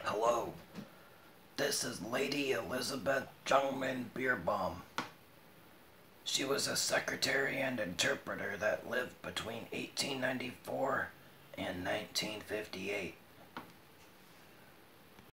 Hello, this is Lady Elisabeth Jungmann Beerbohm. She was a secretary and interpreter that lived between 1894 and 1958.